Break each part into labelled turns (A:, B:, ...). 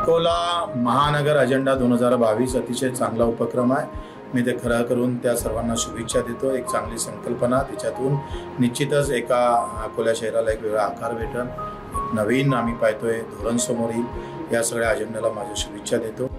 A: अकोला महानगर अजेंडा 2022 अतिशय चांगला उपक्रम आहे। मी ते खरं करून त्या सर्वांना शुभेच्छा देतो। एक चांगली संकल्पना, त्याच्यातून निश्चितच एका अकोला शहराला एक वेगळा आकार भेटेल। नवीन आम्ही पाहतोय धोरण समोर येईल। या सगळ्या अजेंडाला माझ्या शुभेच्छा देतो।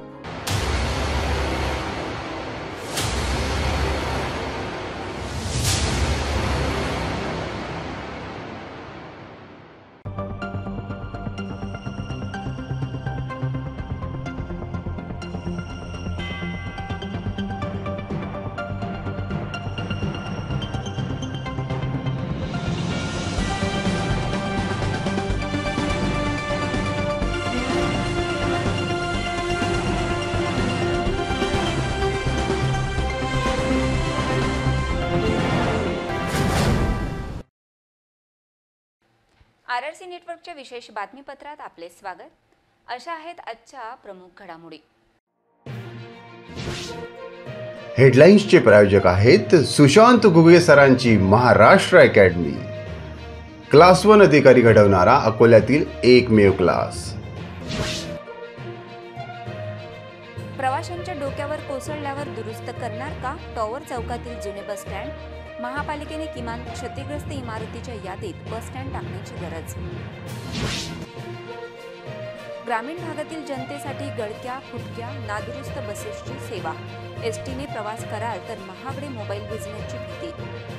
B: आरआरसी नेटवर्कच्या विशेष बातमीपत्रात आपले स्वागत। अशा आहेत आजच्या प्रमुख घडामोडी।
C: हेडलाइन्सचे प्रायोजक आहेत सुशांत घुगे सरांची महाराष्ट्र अकॅडमी। क्लास 1 अधिकारी घडवणारा अकोल्यातील एकमेव क्लास।
B: प्रवाशांच्या डोक्यावर कोसळल्यावर दुरुस्त करणार का टॉवर चौकातील जुने बस स्टँड? महापालिकेने किमान क्षतिग्रस्त इमारतीच्या यादीत बस स्टँड टाकण्याची गरज। ग्रामीण भागातील जनतेसाठी गळक्या फुटक्या नादुरुस्त बसेसची सेवा। एसटीने प्रवास कराल तर महागडे मोबाईल भिजण्याची भीती।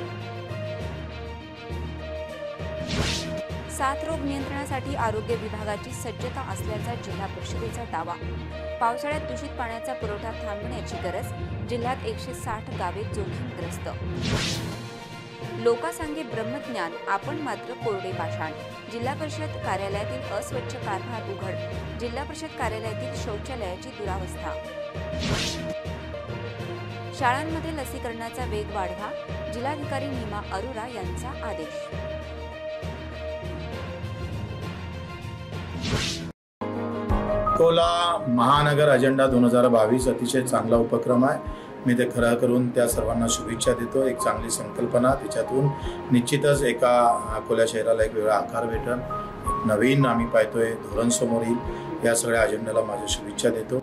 B: साथरोग नियंत्रणासाठी आरोग्य विभागाची सज्जता असल्याचा जिल्हा परिषदेचा दावा। पावसाळ्यात दूषित पाण्याचा पुरवठा थांबवण्याची गरज। जिल्ह्यात 160 गावे जोखीमग्रस्त। लोकांसांगे ब्रह्मज्ञान, आपण मात्र कोरडे पाषाण। जिल्हा परिषद कार्यालयातील अस्वच्छ कारभार उघड। जिल्हा परिषद कार्यालयातील शौचालयाची दुरावस्था। शाळांमध्ये लसीकरणाचा वेग वाढवा, जिल्हाधिकारी नीमा अरोरा यांचा आदेश।
A: अकोला महानगर अजेंडा 2022 अतिशय चांगला उपक्रम आहे। मी ते खरं करून त्या सर्वांना शुभेच्छा देतो। एक चांगली संकल्पना, त्याच्यातून निश्चितच एका अकोला शहराला एक वेगळा आकार भेटेल। नवीन आम्ही पाहतोय धोरण समोर येईल। या सगळ्या अजेंडाला माझ्या शुभेच्छा देतो।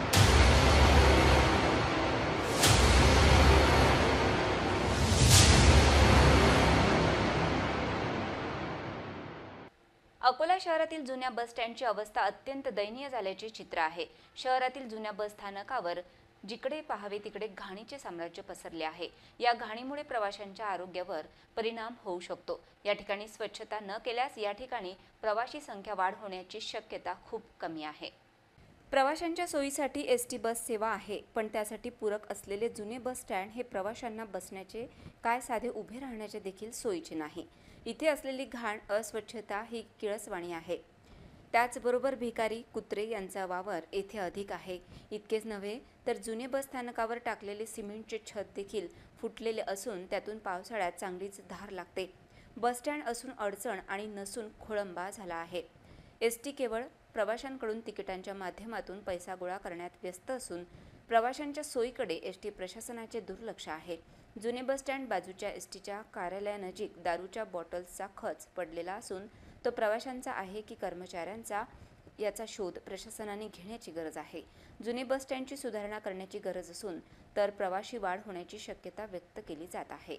B: अकोला शहरातील जुन्या बस स्टँडची अवस्था अत्यंत दयनीय झाल्याचे चित्र आहे। शहरातील जुन्या बस स्थानकावर जिकडे पाहावे तिकडे घाणीचे साम्राज्य पसरले आहे। या घाणीमुळे प्रवाशांच्या आरोग्यावर परिणाम होऊ शकतो। या ठिकाणी स्वच्छता न केल्यास या ठिकाणी प्रवाशी संख्या वाढ होण्याची शक्यता खूप कमी आहे। प्रवाशांच्या सोयीसाठी एसटी बस सेवा आहे, पण त्यासाठी पूरक असलेले जुने बस स्टँड हे प्रवाशांना बसण्याचे काय साधे उभे राहण्याचे देखील सोयीचे नाही। इथे असलेली घाण अस्वच्छता ही किळसवाणी आहे। त्याचबरोबर भिकारी कुत्रे यांचा वावर येथे अधिक आहे। इतकेच नव्हे तर जुने बस स्थानकावर टाकलेले सिमेंटचे छत देखील फुटलेले असून त्यातून पावसाळ्यात चांगलीच धार लागते। बस स्टँड असून अडचण आणि नसून खोळंबा झाला आहे। एसटी केवळ प्रवाशांकडून तिकिटांच्या माध्यमातून पैसा गोळा करण्यात व्यस्त असून प्रवाशांच्या सोयीकडे एसटी प्रशासनाचे दुर्लक्ष आहे। जुने बस स्टँड बाजूच्या एसटीच्या कार्यालयानजीक दारूच्या बॉटल्सचा खच पडलेला असून तो प्रवाशांचा आहे की कर्मचाऱ्यांचा याचा शोध प्रशासनाने घेण्याची गरज आहे। जुने बस स्टँडची सुधारणा करण्याची गरज असून तर प्रवाशी वाढ होण्याची शक्यता व्यक्त केली जात आहे।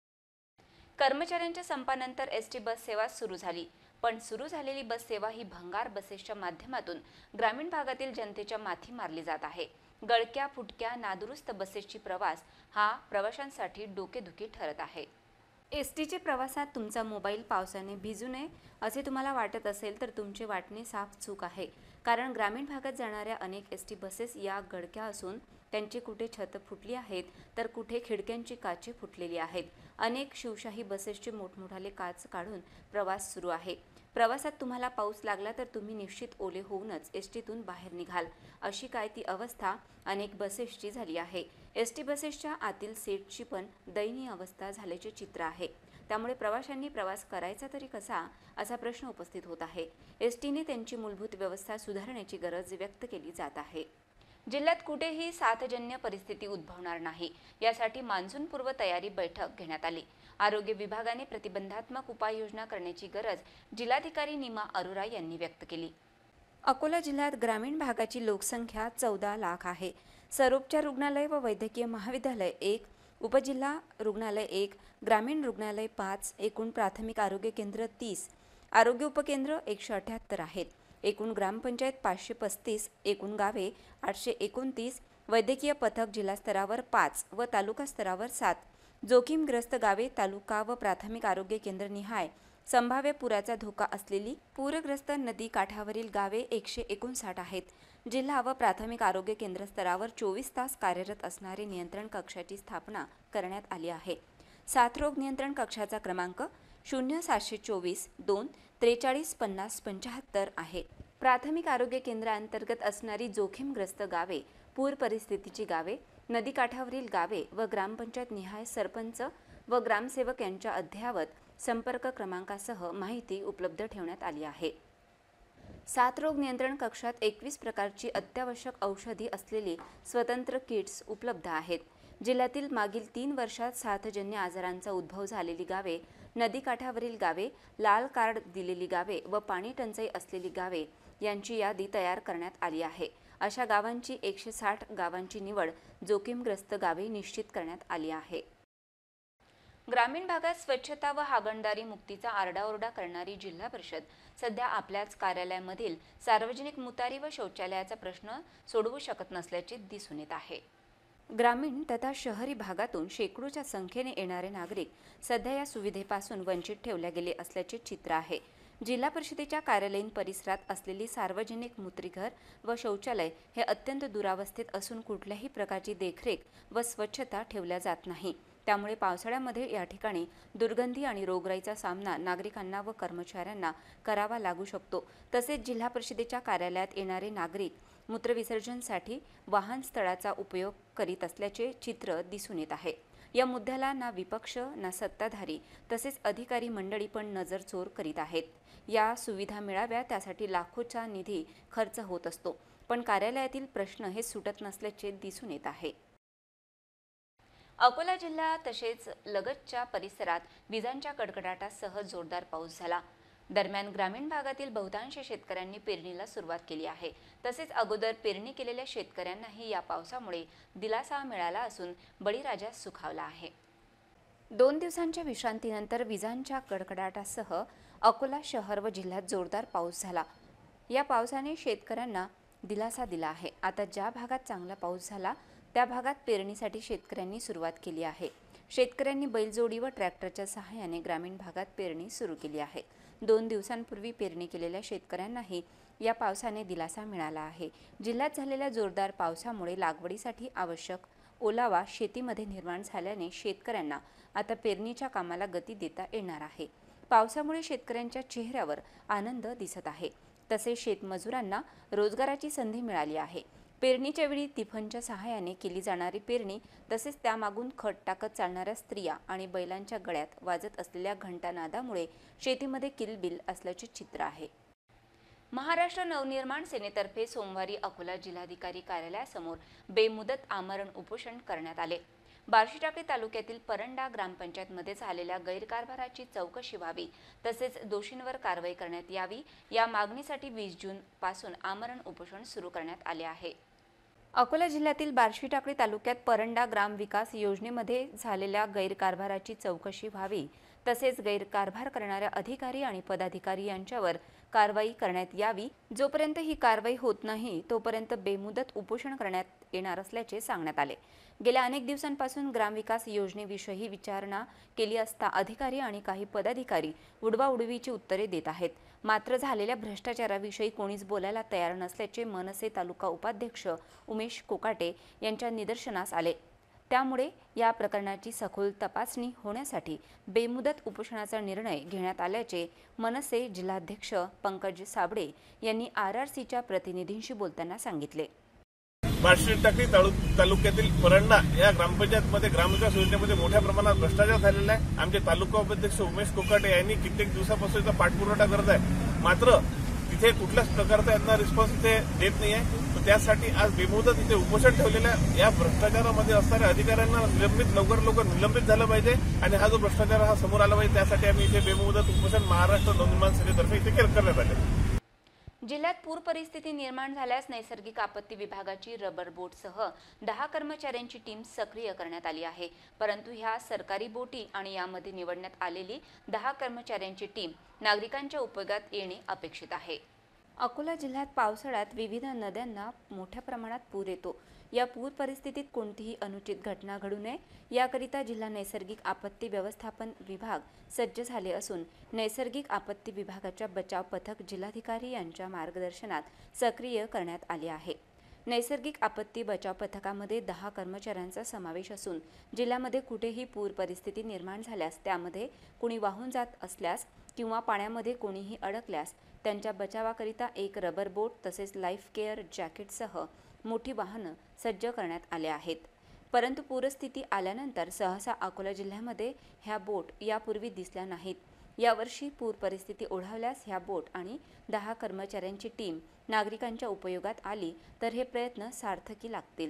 B: कर्मचाऱ्यांच्या संपानंतर एसटी बस सेवा सुरू झाली, पण सुरू झालेली बस सेवा ही भंगार बसेसच्या माध्यमातून ग्रामीण भागातील जनतेच्या माथी मारली जात आहे। गळक्या फुटक्या नादुरुस्त बसेसची प्रवास हा प्रवाशांसाठी डोकेदुखी ठरत आहे। एसटीचे प्रवासात तुमचा मोबाईल पावसाने भिजू नये असे तुम्हाला वाटत असेल तर तुमचे वाटणे साफ चूक आहे। कारण ग्रामीण भागात जाणाऱ्या अनेक एसटी बसेस या गळक्या असून त्यांची कुठे छत फुटली आहेत तर कुठे खिडक्यांची काचे फुटलेली आहेत। अनेक शिवशाही बसेसचे मोठमोठाले काच काढून प्रवास सुरू आहे। प्रवासात तुम्हाला पाऊस लागला तर तुम्ही निश्चित ओले होऊनच एसटीतून बाहेर निघाल, अशी काय ती अवस्था अनेक बसेसची झाली आहे। एसटी बसेसच्या आतील सीटची पण दयनीय अवस्था झाल्याचे चित्र आहे। त्यामुळे प्रवाशांनी प्रवास करायचा तरी कसा असा प्रश्न उपस्थित होत आहे। एसटीने त्यांची मूलभूत व्यवस्था सुधारण्याची गरज व्यक्त केली जात आहे। जिल्ह्यात कुठेही साथजन्य परिस्थिती उद्भवणार नाही यासाठी मान्सूनपूर्व तयारी बैठक घेण्यात आली। आरोग्य विभागाने प्रतिबंधात्मक उपाययोजना करण्याची गरज जिल्हाधिकारी नीमा अरोरा यांनी व्यक्त केली। अकोला जिल्ह्यात ग्रामीण भागाची लोकसंख्या 14 लाख आहे. सर्वोपचार रुग्णालय व वैद्यकीय महाविद्यालय 1, उपजिल्हा रुग्णालय 1, ग्रामीण रुग्णालय 5, एकूण प्राथमिक आरोग्य केंद्र 30, आरोग्य उपकेंद्र 178 आहेत. एकूण ग्रामपंचायत 535, एकूण गावे 829, वैद्यकीय पथक जिल्हा स्तरावर 5 व तालुका स्तरावर 7, जोखीमग्रस्त गावे तालुका व प्राथमिक आरोग्य केंद्र निहाय संभाव्य पुराचा धोका असलेली पूरग्रस्त नदी काठावरील गावे 159 आहेत. जिल्हा व प्राथमिक आरोग्य केंद्र स्तरावर 24 तास कार्यरत असणारे नियंत्रण कक्षाची स्थापना करण्यात आली आहे. साथरोग नियंत्रण कक्षाचा क्रमांक 0724 2 43 50 75 आहे. प्राथमिक आरोग्य केंद्रांतर्गत असणारी जोखीमग्रस्त गावे, पूर परिस्थितीची गावे, नदीकाठावरील गावे व ग्रामपंचायत निहाय सरपंच व ग्रामसेवक यांच्या अद्ययावत संपर्क क्रमांकासह माहिती उपलब्ध ठेवण्यात आली आहे. साथरोग नियंत्रण कक्षात 21 प्रकारची अत्यावश्यक औषधी असलेली स्वतंत्र किट्स उपलब्ध आहेत. जिल्ह्यातील मागील 3 वर्षात साथजन्य आजारांचा उद्भव झालेली गावे, नदीकाठावरील गावे, लाल कार्ड दिलेली गावे व पाणी टंचाई असलेली गावे यांची यादी तयार करण्यात आली आहे. अशा गावांची 160 गावांची निवड जोखीमग्रस्त गावे निश्चित करण्यात आली आहे. ग्रामीण भागात स्वच्छता व हागणदारी मुक्तीचा आरडाओरडा करणारी जिल्हा परिषद सध्या आपल्याच कार्यालयामधील सार्वजनिक मुतारी व शौचालयाचा प्रश्न सोडवू शकत नसल्याचे दिसून येत आहे. ग्रामीण तथा शहरी भागातून शेकडोच्या संख्येने येणारे नागरिक सध्या या सुविधेपासून वंचित ठेवले गेले असल्याचे चित्र आहे. जिल्हा परिषदेच्या कार्यालयीन परिसरात असलेली सार्वजनिक मूत्रिघर व शौचालय हे अत्यंत दुरावस्थेत असून कुठल्याही प्रकारची देखरेख व स्वच्छता ठेवल्या जात नाही. त्यामुळे पावसाळ्यामध्ये या ठिकाणी दुर्गंधी आणि रोगराईचा सामना नागरिकांना व कर्मचाऱ्यांना करावा लागू शकतो. तसेच जिल्हा परिषदेच्या कार्यालयात येणारे नागरिक मूत्रविसर्जनासाठी वाहन स्थळाचा उपयोग करीत असल्याचे चित्र दिसून येत आहे. या मुद्द्याला ना विपक्ष ना सत्ताधारी तसेच अधिकारी मंडळी पण नजरचोर करीत आहेत. या सुविधा मिळाव्या त्यासाठी लाखोचा निधी खर्च होत असतो, पण कार्यालयातील प्रश्न हे सुटत नसल्याचे दिसून येत आहे. अकोला जिल्हा तसेच लगतच्या परिसरात विजांच्या कडकडाटासह जोरदार पाऊस झाला. दरम्यान ग्रामीण भागातील बहुतांश शेतकऱ्यांनी पेरणीला सुरुवात केली आहे. तसेच अगोदर पेरणी केलेल्या शेतकऱ्यांनाही या पावसामुळे दिलासा मिळाला असून बळीराजा सुखावला आहे. 2 दिवसांच्या विश्रांतीनंतर विजांच्या कडकडाटासह अकोला शहर व जिल्ह्यात जोरदार पाऊस झाला. या पावसाने शेतकऱ्यांना दिलासा दिला आहे. आता ज्या भागात चांगला पाऊस झाला त्या भागात पेरणीसाठी शेतकऱ्यांनी सुरुवात केली आहे. शेतकऱ्यांनी बैलजोडी व ट्रॅक्टरच्या सहाय्याने ग्रामीण भागात पेरणी सुरू केली आहे. 2 दिवसांपूर्वी पेरणी केलेल्या शेतकऱ्यांनाही या पावसाने दिलासा मिळाला आहे. जिल्ह्यात झालेल्या जोरदार पावसामुळे लागवडीसाठी आवश्यक ओलावा शेतीमध्ये निर्माण झाल्याने शेतकऱ्यांना आता पेरणीच्या कामाला गती देता येणार आहे. पावसामुळे शेतकऱ्यांच्या चेहऱ्यावर आनंद दिसत आहे. तसेच शेतमजुरांना रोजगाराची संधी मिळाली आहे. पेरणीच्या वेळी तिफनच्या सहाय्याने केली जाणारी पेरणी तसेच त्यामागून खत टाकत चालणाऱ्या स्त्रिया आणि बैलांच्या गळ्यात वाजत असलेल्या घंटानादामुळे शेतीमध्ये किलबिल असल्याचे चित्र आहे. महाराष्ट्र नवनिर्माण सेनेतर्फे सोमवारी अकोला जिल्हाधिकारी कार्यालयासमोर बेमुदत आमरण उपोषण करण्यात आले. बार्शीटाकळी तालुक्यातील परंडा ग्रामपंचायतमध्ये झालेल्या गैरकारभाराची चौकशी व्हावी तसेच दोषींवर कारवाई करण्यात यावी या मागणीसाठी 20 जून पासून आमरण उपोषण सुरू करण्यात आले आहे. अकोला जिल्ह्यातील बार्शीटाकळी तालुक्यात परंडा ग्राम विकास योजनेमध्ये झालेल्या गैरकारभाराची चौकशी व्हावी तसेच गैरकारभार करणाऱ्या अधिकारी आणि पदाधिकारी यांच्यावर कारवाई करण्यात यावी. जोपर्यंत ही कारवाई होत नाही तोपर्यंत बेमुदत उपोषण करण्यात येणार असल्याचे सांगण्यात आले. गेल्या अनेक दिवसांपासून ग्रामविकास योजनेविषयी विचारणा केली असता अधिकारी आणि काही पदाधिकारी उडवाउडवीची उत्तरे देत आहेत. मात्र झालेल्या भ्रष्टाचाराविषयी कोणीच बोलायला तयार नसल्याचे मनसे तालुका उपाध्यक्ष उमेश कोकाटे यांच्या निदर्शनास आले. त्यामुळे या प्रकरणाची सखोल तपासणी होण्यासाठी बेमुदत उपोषणाचा निर्णय घेण्यात आल्याचे मनसे जिल्हाध्यक्ष पंकज साबळे यांनी RRCच्या प्रतिनिधींशी बोलताना सांगितले.
D: बार्शीटाकळी तालुक्यातील परंडा या ग्रामपंचायतमध्ये ग्रामविकास योजनेमध्ये मोठ्या प्रमाणात भ्रष्टाचार झालेला आहे. आमचे तालुका उपाध्यक्ष उमेश कोकाटे यांनी कित्येक दिवसापासून याचा पाठपुरावा करत आहे. मात्र तिथे कुठल्याच प्रकारचा यांना रिस्पॉन्स ते देत नाही आहे. त्यासाठी आज बेमुदत इथे उपोषण ठेवलेलं आहे. या भ्रष्टाचारामध्ये असणाऱ्या अधिकाऱ्यांना लवकर निलंबित झालं पाहिजे आणि हा जो भ्रष्टाचार हा समोर आला पाहिजे त्यासाठी आम्ही इथे बेमुदत उपोषण महाराष्ट्र नवनिर्माण सेनेतर्फे इथे करण्यात आले.
B: जिल्ह्यात पूर परिस्थिती निर्माण झाल्यास नैसर्गिक आपत्ती विभागाची रबर बोटसह 10 कर्मचाऱ्यांची टीम सक्रिय करण्यात आली आहे। परंतु ह्या सरकारी बोटी आणि यामध्ये निवडण्यात आलेली 10 कर्मचाऱ्यांची टीम नागरिकांच्या उपयोगात येणे अपेक्षित आहे। अकोला जिल्ह्यात पावसाळ्यात विविध नद्यांना मोठ्या प्रमाणात पूर येतो। या पूर परिस्थितीत कोणतीही अनुचित घटना घडू नये याकरिता जिल्हा नैसर्गिक आपत्ती व्यवस्थापन विभाग सज्ज झाले असून नैसर्गिक आपत्ती विभागाच्या बचाव पथक जिल्हाधिकारी यांच्या मार्गदर्शनात सक्रिय करण्यात आले आहे। नैसर्गिक आपत्ती बचाव पथकामध्ये 10 कर्मचाऱ्यांचा समावेश असून जिल्ह्यामध्ये कुठेही पूर परिस्थिती निर्माण झाल्यास त्यामध्ये कुणी वाहून जात असल्यास किंवा पाण्यामध्ये कोणीही अडकल्यास त्यांच्या बचावाकरिता एक रबर बोट तसेच लाईफ केअर जॅकेटसह मोठी वाहनं सज्ज करण्यात आले आहेत। परंतु पूरस्थिती आल्यानंतर सहसा अकोला जिल्ह्यामध्ये ह्या बोट यापूर्वी दिसल्या नाहीत। यावर्षी पूर परिस्थिती ओढावल्यास ह्या बोट आणि 10 कर्मचाऱ्यांची टीम नागरिकांच्या उपयोगात आली तर हे प्रयत्न सार्थकी लागतील।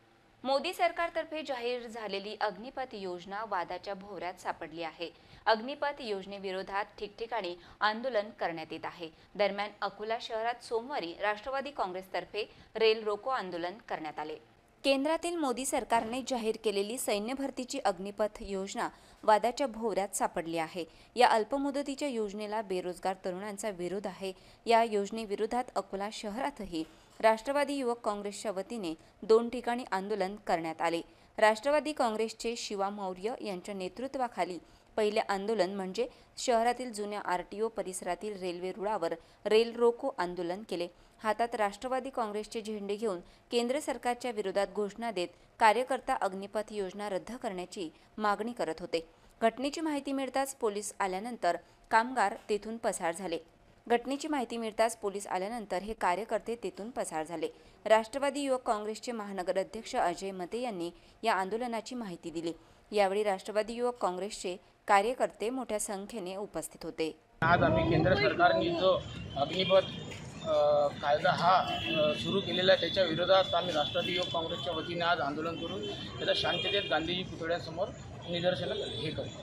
B: मोदी सरकारतर्फे जाहीर झालेली अग्निपथ योजना वादाच्या भोवऱ्यात सापडली आहे। अग्निपथ योजनेविरोधात ठिकठिकाणी आंदोलन करण्यात येत आहे। दरम्यान अकोला शहरात सोमवारी राष्ट्रवादी काँग्रेसतर्फे रेल रोको आंदोलन करण्यात आले। केंद्रातील मोदी सरकारने जाहीर केलेली सैन्य भरतीची अग्निपथ योजना वादाच्या भोवऱ्यात सापडली आहे। या अल्पमुदतीच्या योजनेला बेरोजगार तरुणांचा विरोध आहे। या योजनेविरोधात अकोला शहरातही राष्ट्रवादी युवक काँग्रेसच्या वतीने 2 ठिकाणी आंदोलन करण्यात आले। राष्ट्रवादी काँग्रेसचे शिवा मौर्य यांच्या नेतृत्वाखाली पहिले आंदोलन म्हणजे शहरातील जुन्या आरटीओ परिसरातील रेल्वे रुळावर रेल रोको आंदोलन केले। हातात राष्ट्रवादी काँग्रेसचे झेंडे घेऊन केंद्र सरकारच्या विरोधात घोषणा देत कार्यकर्ता अग्निपथ योजना रद्द करण्याची मागणी करत होते। घटनेची माहिती मिळताच पोलीस आल्यानंतर कामगार तेथून पसार झाले। घटनेची माहिती मिळताच पोलीस आल्यानंतर हे कार्यकर्ते तेथून पसार झाले। राष्ट्रवादी युवक काँग्रेसचे महानगर अध्यक्ष अजय मते यांनी या आंदोलनाची माहिती दिली। यावेळी राष्ट्रवादी युवक काँग्रेसचे कार्यकर्ते मोठ्या संख्येने उपस्थित होते।
E: आज आम्ही केंद्र सरकारने जो अग्निपथ कायदा हा सुरू केलेला आहे त्याच्या विरोधात आम्ही राष्ट्रवादी युवक काँग्रेसच्या वतीने आज आंदोलन करून त्याचा शांततेत गांधीजी पुतळ्यासमोर निदर्शन हे करतो।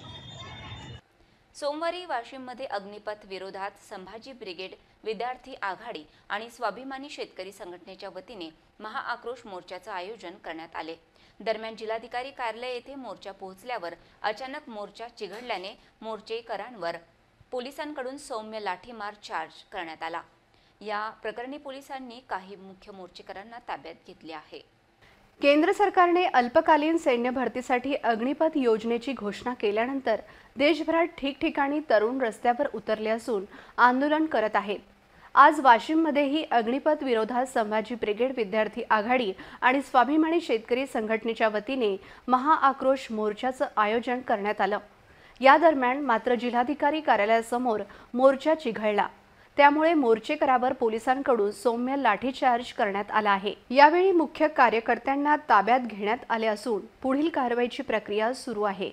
B: सोमवारी वाशिममध्ये अग्निपथ विरोधात संभाजी ब्रिगेड, विद्यार्थी आघाडी आणि स्वाभिमानी शेतकरी संघटनेच्या वतीने महाआक्रोश मोर्चाचे आयोजन करण्यात आले। दरम्यान जिल्हाधिकारी कार्यालय येथे मोर्चा पोहोचल्यावर अचानक मोर्चा चिघळल्याने मोर्चेकरांवर पोलिसांकडून सौम्य लाठीमार चार्ज करण्यात आला। या प्रकरणी पोलिसांनी काही मुख्य मोर्चेकरांना ताब्यात घेतले आहे।
F: केंद्र सरकारने अल्पकालीन सैन्य भरतीसाठी अग्निपथ योजनेची घोषणा केल्यानंतर देशभरात ठिकठिकाणी तरुण रस्त्यावर उतरले असून आंदोलन करत आहेत। आज वाशिममध्येही अग्निपथ विरोधात संभाजी ब्रिगेड, विद्यार्थी आघाडी आणि स्वाभिमानी शेतकरी संघटनेच्या वतीने महाआक्रोश मोर्चाचं आयोजन करण्यात आलं। या दरम्यान मात्र जिल्हाधिकारी कार्यालयासमोर मोर्चा चिघळला। त्यामुळे मोर्चेकरावर पोलिसांकडून सौम्य लाठीचार्ज करण्यात आला आहे। यावेळी मुख्य कार्यकर्त्यांना ताब्यात घेण्यात आले असून पुढील कारवाईची प्रक्रिया सुरू आहे।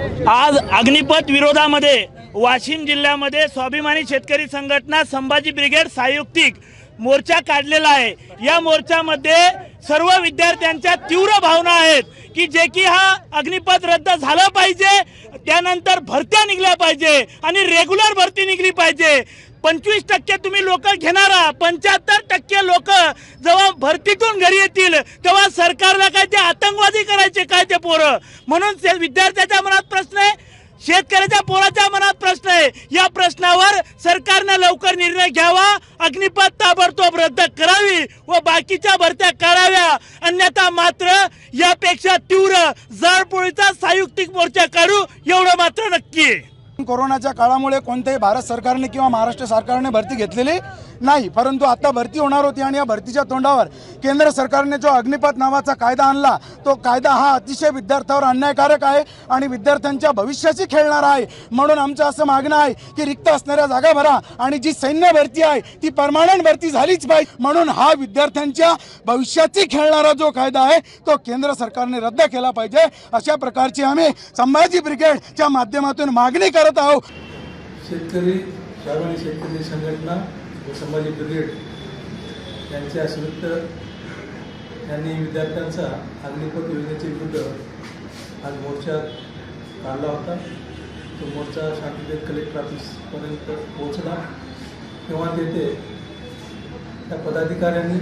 G: आज अग्निपथ विरोधामध्ये वाशिम जिल्ह्यामध्ये स्वाभिमानी शेतकरी संघटना, संभाजी ब्रिगेड संयुक्तिक मोर्चा काढलेला आहे। या मोर्चामध्ये सर्व विद्यार्थ्यांच्या तीव्र भावना आहेत की जे की हा अग्निपथ रद्द झाला पाहिजे, त्यानंतर भरत्या निघल्या पाहिजे आणि रेग्युलर भरती निघली पाहिजे। 25% तुम्ही लोक घेणारा, 75% लोक जेव्हा भरतीतून घरी येतील तेव्हा सरकारला काय ते आतंकवादी करायचे काय ते पोरं। म्हणून विद्यार्थ्याच्या मनात प्रश्न आहे, शेतकऱ्याच्या पोराच्या मनात प्रश्न आहे। या प्रश्नावर सरकारने लवकर निर्णय घ्यावा, अग्निपथ ताबडतोब रद्द करावी व बाकीच्या भरत्या कराव्या, अन्यथा मात्र यापेक्षा तीव्र जाळपोळीचा संयुक्तिक मोर्चा काढू एवढं मात्र नक्की आहे।
H: कोरोनाच्या काळामुळे कोणत्याही भारत सरकारने किंवा महाराष्ट्र सरकारने भरती घेतलेली नाही, परंतु आता भरती होणार होती आणि या भरतीच्या तोंडावर केंद्र सरकारने जो अग्निपथ नावाचा कायदा आणला तो कायदा हा अतिशय विद्यार्थ्यांवर अन्यायकारक आहे आणि विद्यार्थ्यांच्या भविष्याशी खेळणारा आहे। म्हणून आमचं असं मागणं आहे की रिक्त असणाऱ्या जागा भरा आणि जी सैन्य भरती आहे ती परमनंट भरती झालीच पाहिजे। म्हणून हा विद्यार्थ्यांच्या भविष्याशी खेळणारा जो कायदा आहे तो केंद्र सरकारने रद्द केला पाहिजे। अशा प्रकारची आम्ही संभाजी ब्रिगेडच्या माध्यमातून मागणी करत आहोत।
I: शेतकरी, स्वाभिमानी शेतकरी संघटना व संभाजी ब्रिगेड यांच्या संयुक्त यांनी विद्यार्थ्यांचा अग्निपथ योजनेच्या विरुद्ध आज मोर्चा काढला होता। तो मोर्चा शांततेत कलेक्टर ऑफिसपर्यंत पोहोचला तेव्हा तेथे त्या पदाधिकाऱ्यांनी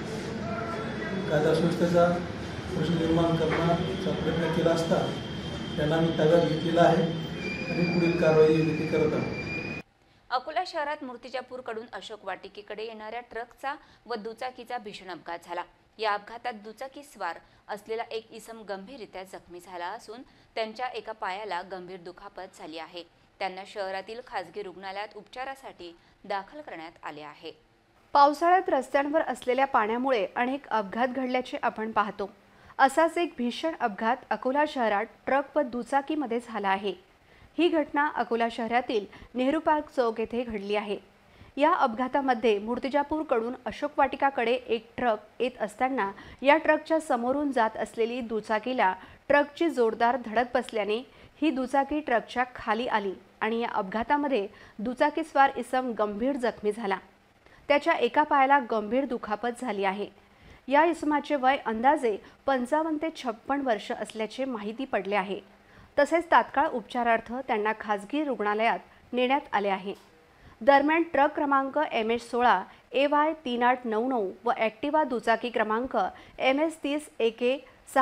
I: कायदा सुव्यवस्थेचा प्रश्न निर्माण करण्याचा प्रयत्न केला असता त्यांना मी ताब्यात घेतलेला आहे आणि पुढील कारवाई योग्य ती करत आहोत.
B: अकोला शहरात मूर्तिजापूरकडून अशोक वाटिकेकडे येणाऱ्या ट्रकचा व दुचाकीचा भीषण अपघात झाला. या अपघातात दुचाकी स्वार असलेला एक इसम गंभीररित्या जखमी झाला असून त्यांच्या एका पायाला गंभीर दुखापत झाली आहे. त्यांना शहरातील खासगी रुग्णालयात उपचारासाठी दाखल करण्यात आले आहे.
F: पावसाळ्यात रस्त्यांवर असलेल्या पाण्यामुळे अनेक अपघात घडल्याचे आपण पाहतो. असाच एक भीषण अपघात अकोला शहरात ट्रक व दुचाकीमध्ये झाला आहे. ही घटना अकोला शहरातील नेहरू पार्क चौक येथे घडली आहे. या अपघातामध्ये मूर्तिजापूरकडून अशोक वाटिकाकडे एक ट्रक येत असताना या ट्रकच्या समोरून जात असलेली दुचाकीला ट्रकची जोरदार धडक बसल्याने ही दुचाकी ट्रकच्या खाली आली आणि या अपघातामध्ये दुचाकीस्वार इसम गंभीर जखमी झाला. त्याच्या एका पायाला गंभीर दुखापत झाली आहे. या इसमाचे वय अंदाजे 55 ते 56 वर्ष असल्याचे माहिती पडले आहे. तसेच तात्काळ उपचारार्थ त्यांना खासगी रुग्णालयात नेण्यात आले आहे. दरम्यान ट्रक क्रमांक MS16 AY 3899 व ॲक्टिवा दुचाकी क्रमांक MS 30 AK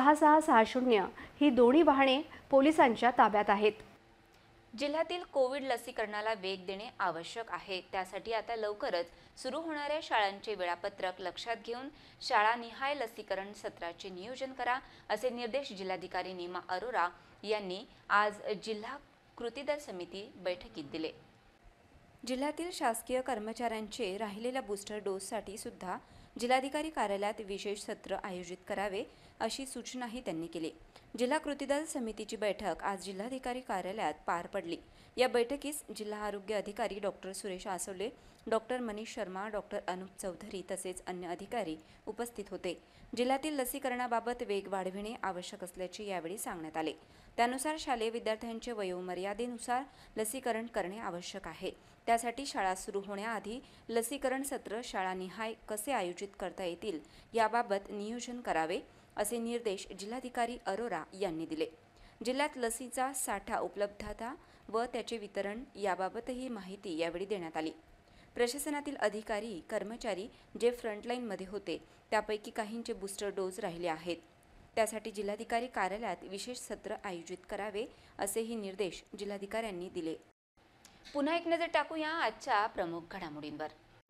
F: 6660 ही दोन्ही वाहने पोलिसांच्या ताब्यात आहेत.
B: जिल्ह्यातील कोविड लसीकरणाला वेग देणे आवश्यक आहे. त्यासाठी आता लवकरच सुरू होणाऱ्या शाळांचे वेळापत्रक लक्षात घेऊन शाळानिहाय लसीकरण सत्राचे नियोजन करा, असे निर्देश जिल्हाधिकारी नीमा अरोरा यांनी आज जिल्हा कृती दल समिती बैठकीत दिले. जिल्ह्यातील शासकीय कर्मचाऱ्यांचे राहिलेल्या बूस्टर डोससाठी सुद्धा जिल्हाधिकारी कार्यालयात विशेष सत्र आयोजित करावे, अशी सूचनाही त्यांनी केली. जिल्हा कृती दल समितीची बैठक आज जिल्हाधिकारी कार्यालयात पार पडली. या बैठकीस जिल्हा आरोग्य अधिकारी doctor Suresh Aswale, doctor Manish Sharma, doctor Anup Chaudhary तसेच अन्य अधिकारी उपस्थित होते. जिल्ह्यातील लसीकरणाबाबत वेग वाढविणे आवश्यक असल्याचे यावेळी सांगण्यात आले. त्यानुसार शालेय विद्यार्थ्यांचे वयोमर्यादेनुसार लसीकरण करणे आवश्यक आहे. त्यासाठी शाळा सुरू होण्याआधी लसीकरण सत्र शाळानिहाय कसे आयोजित करता येतील याबाबत नियोजन करावे, असे निर्देश जिल्हाधिकारी अरोरा यांनी दिले. जिल्ह्यात लसीचा साठा, उपलब्धता व त्याचे वितरण याबाबतही माहिती यावेळी देण्यात आली. प्रशासनातील अधिकारी, कर्मचारी जे फ्रंटलाईनमध्ये होते त्यापैकी काहींचे बूस्टर डोस राहिले आहेत. त्यासाठी जिल्हाधिकारी कार्यालयात विशेष सत्र आयोजित करावे, असेही निर्देश जिल्हाधिकाऱ्यांनी दिले. पुन्हा एक नजर टाकूया आजच्या प्रमुख घडामोडींवर.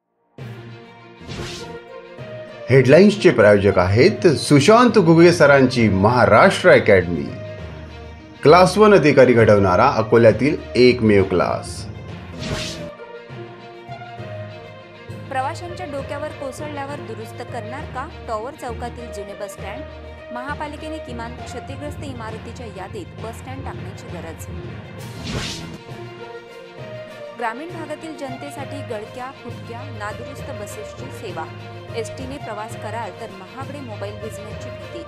C: हेडलाईन्सचे प्रायोजक आहेत सुशांत घुगे सरांची महाराष्ट्र अकॅडमी. क्लास 1 अधिकारी घडवणारा अकोल्यातील एकमेव क्लास.
B: प्रवाशांच्या डोक्यावर कोसळल्यावर दुरुस्त करणार का टॉवर चौकातील जुने बस स्टँड? महापालिकेने किमान क्षतिग्रस्त इमारतीच्या यादीत बस स्टँड टाकण्याची गरज. ग्रामीण भागातील जनतेसाठी गळक्या, फुटक्या, नादुरुस्त बसेसची सेवा. एसटीने प्रवास कराल तर महागडे मोबाईल भिजण्याची भीती.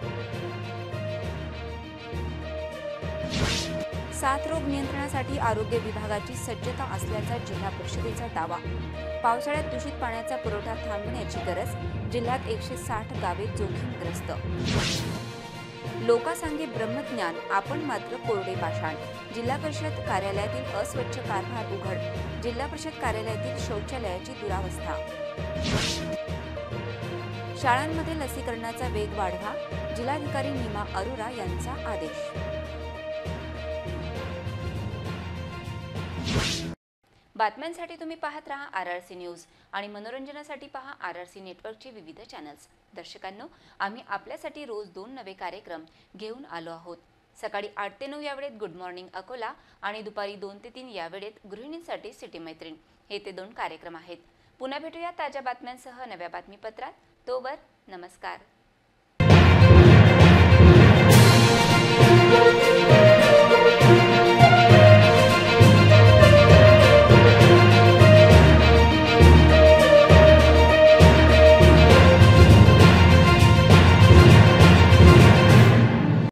B: साथरोग नियंत्रणासाठी आरोग्य विभागाची सज्जता असल्याचा जिल्हा परिषदेचा दावा. पावसाळ्यात दूषित पाण्याचा पुरवठा थांबवण्याची गरज. जिल्ह्यात 160 गावे जोखीमग्रस्त. लोकांसांगे ब्रह्मज्ञान, आपण मात्र कोरडे पाषाण. जिल्हा परिषद कार्यालयातील अस्वच्छ कारभार उघड. जिल्हा परिषद कार्यालयातील शौचालयाची दुरावस्था. शाळांमध्ये लसीकरणाचा वेग वाढवा. जिल्हाधिकारी नीमा अरोरा यांचा आदेश. बातम्यांसाठी तुम्ही पाहत रहा RRC न्यूज आणि मनोरंजनासाठी पहा RRC नेटवर्कचे विविध चॅनल्स. दर्शकांनो, आम्ही आपल्यासाठी रोज 2 नवे कार्यक्रम घेऊन आलो आहोत. सकाळी 8 ते 9 या वेळेत गुड मॉर्निंग अकोला आणि दुपारी 2 ते 3 या वेळेत गृहिणींसाठी सिटी मैत्रीण हे ते 2 कार्यक्रम आहेत. पुन्हा भेटूया ताज्या बातम्यांसह नव्या बातमीपत्रात. तोवर नमस्कार.